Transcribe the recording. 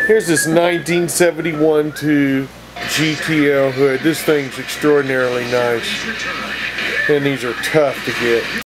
Here's this 1971 to GTL hood. This thing's extraordinarily nice. And these are tough to get.